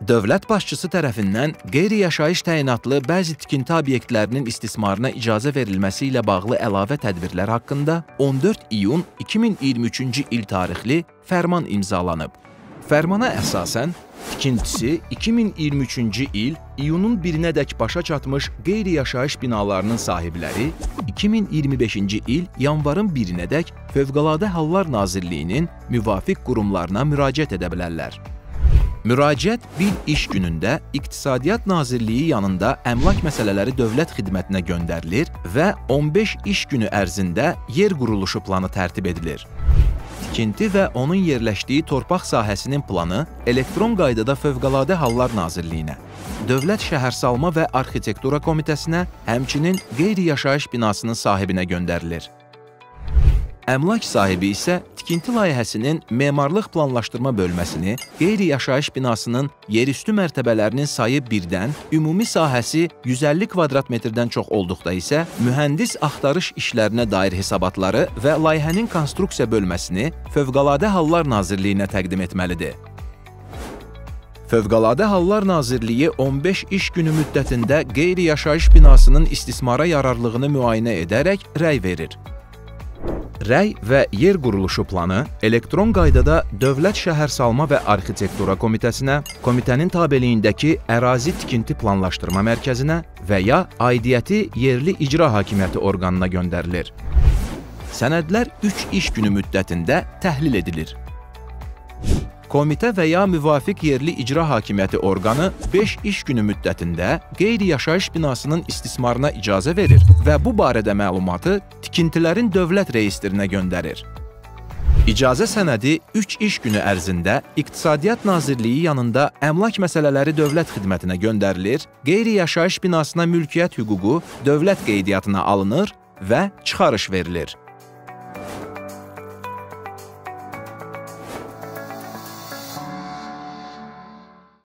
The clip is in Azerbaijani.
Dövlət başçısı tərəfindən qeyri-yaşayış təyinatlı bəzi tikinti obyektlərinin istismarına icazə verilməsi ilə bağlı əlavə tədbirlər haqqında 14 iyun 2023-cü il tarixli fərman imzalanıb. Fərmana əsasən, tikintisi 2023-cü il iyunun 1-nədək başa çatmış qeyri-yaşayış binalarının sahibləri 2025-ci il yanvarın 1-nədək Fövqəladə Hallar Nazirliyinin müvafiq qurumlarına müraciət edə bilərlər. Müraciət bir iş günündə İqtisadiyyat Nazirliyi yanında əmlak məsələləri dövlət xidmətinə göndərilir və 15 iş günü ərzində yer quruluşu planı tərtib edilir. Tikinti və onun yerləşdiyi torpaq sahəsinin planı elektron qaydada Fövqəladə Hallar Nazirliyinə, Dövlət Şəhərsalma və Arxitektura Komitəsinə, həmçinin qeyri-yaşayış binasının sahibinə göndərilir. Əmlak sahibi isə tikinti layihəsinin memarlıq planlaşdırma bölməsini, qeyri-yaşayış binasının yerüstü mərtəbələrinin sayı 1-dən, ümumi sahəsi 150 kvadrat metrdən çox olduqda isə mühəndis axtarış işlərinə dair hesabatları və layihənin konstruksiya bölməsini Fövqəladə Hallar Nazirliyinə təqdim etməlidir. Fövqəladə Hallar Nazirliyi 15 iş günü müddətində qeyri-yaşayış binasının istismara yararlılığını müayinə edərək rəy verir. Rəy və yer quruluşu planı elektron qaydada Dövlət Şəhərsalma və Arxitektura Komitəsinə, komitənin tabeliyindəki Ərazi Tikinti Planlaşdırma Mərkəzinə və ya aidiyyəti yerli icra hakimiyyəti orqanına göndərilir. Sənədlər 3 iş günü müddətində təhlil edilir. Komitə və ya müvafiq yerli icra hakimiyyəti orqanı 5 iş günü müddətində qeyri-yaşayış binasının istismarına icazə verir və bu barədə məlumatı tikintilərin dövlət reyestrinə göndərir. İcazə sənədi 3 iş günü ərzində İqtisadiyyat Nazirliyi yanında əmlak məsələləri dövlət xidmətinə göndərilir, qeyri-yaşayış binasına mülkiyyət hüququ dövlət qeydiyyatına alınır və çıxarış verilir.